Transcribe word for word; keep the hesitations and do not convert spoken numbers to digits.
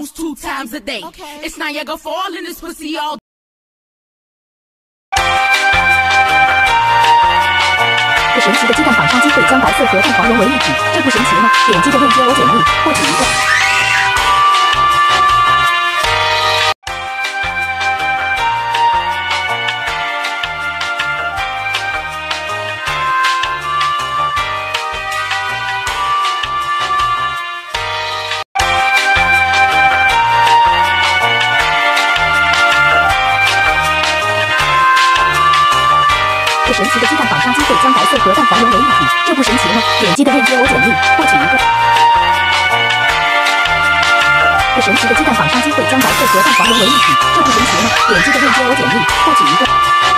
phones two times a day. It's Niagara Fall in this pussy all. 这神奇的鸡蛋纺纱机会将白色和淡黄融为一体，这不神奇吗？点击的链接我简历，获取一个。 这神奇的鸡蛋纺纱机会将白色和淡黄融为一体，这不神奇吗？点击的链接我简历，获取一个。这神奇的鸡蛋纺纱机会将白色和淡黄融为一体，这不神奇吗？点击的链接我简历，获取一个。